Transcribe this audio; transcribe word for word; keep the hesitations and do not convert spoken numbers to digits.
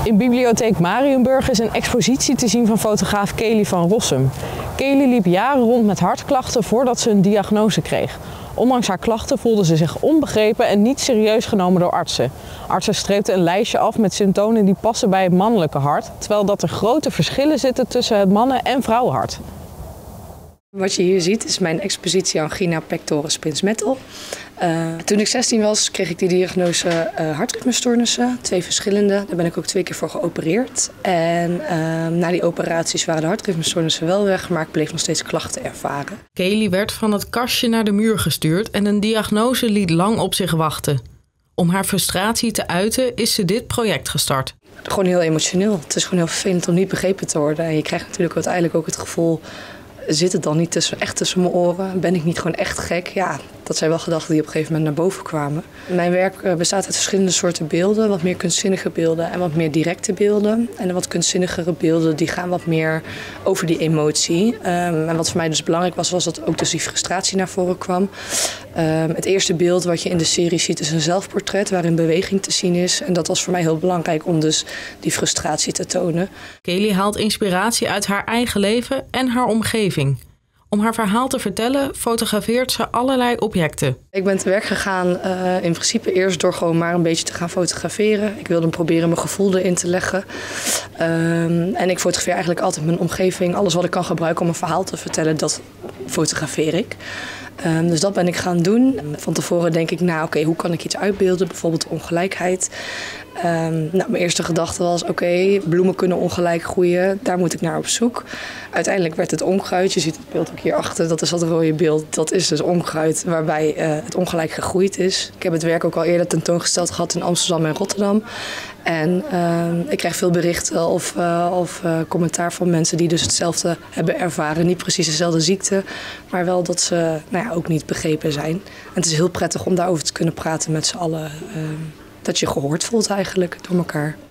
In bibliotheek Mariënburg is een expositie te zien van fotograaf Kelly van Rossum. Kelly liep jaren rond met hartklachten voordat ze een diagnose kreeg. Ondanks haar klachten voelde ze zich onbegrepen en niet serieus genomen door artsen. Artsen streepten een lijstje af met symptomen die passen bij het mannelijke hart, terwijl dat er grote verschillen zitten tussen het mannen- en vrouwenhart. Wat je hier ziet is mijn expositie Angina pectoris pins metal. Uh, toen ik zestien was, kreeg ik die diagnose uh, hartritmestoornissen, twee verschillende. Daar ben ik ook twee keer voor geopereerd. En uh, na die operaties waren de hartritmestoornissen wel weg, maar ik bleef nog steeds klachten ervaren. Kelly werd van het kastje naar de muur gestuurd en een diagnose liet lang op zich wachten. Om haar frustratie te uiten is ze dit project gestart. Gewoon heel emotioneel. Het is gewoon heel vervelend om niet begrepen te worden. En je krijgt natuurlijk uiteindelijk ook het gevoel, zit het dan niet tussen, echt tussen mijn oren? Ben ik niet gewoon echt gek? Ja, dat zijn wel gedachten die op een gegeven moment naar boven kwamen. Mijn werk bestaat uit verschillende soorten beelden. Wat meer kunstzinnige beelden en wat meer directe beelden. En de wat kunstzinnigere beelden die gaan wat meer over die emotie. Um, en wat voor mij dus belangrijk was, was dat ook dus die frustratie naar voren kwam. Um, het eerste beeld wat je in de serie ziet is een zelfportret waarin beweging te zien is. En dat was voor mij heel belangrijk om dus die frustratie te tonen. Kelly haalt inspiratie uit haar eigen leven en haar omgeving. Om haar verhaal te vertellen fotografeert ze allerlei objecten. Ik ben te werk gegaan uh, in principe eerst door gewoon maar een beetje te gaan fotograferen. Ik wilde proberen mijn gevoel erin te leggen. Um, en ik fotografeer eigenlijk altijd mijn omgeving. Alles wat ik kan gebruiken om een verhaal te vertellen, dat fotografeer ik. Um, dus dat ben ik gaan doen. Van tevoren denk ik, nou oké, okay, hoe kan ik iets uitbeelden? Bijvoorbeeld ongelijkheid. Um, nou, mijn eerste gedachte was, oké, okay, bloemen kunnen ongelijk groeien. Daar moet ik naar op zoek. Uiteindelijk werd het onkruid. Je ziet het beeld ook hierachter. Dat is dat rode beeld. Dat is dus onkruid waarbij uh, het ongelijk gegroeid is. Ik heb het werk ook al eerder tentoongesteld gehad in Amsterdam en Rotterdam. En uh, ik krijg veel berichten of, uh, of uh, commentaar van mensen die dus hetzelfde hebben ervaren. Niet precies dezelfde ziekte, maar wel dat ze nou ja, ook niet begrepen zijn. En het is heel prettig om daarover te kunnen praten met z'n allen. Uh, dat je gehoord voelt eigenlijk door elkaar.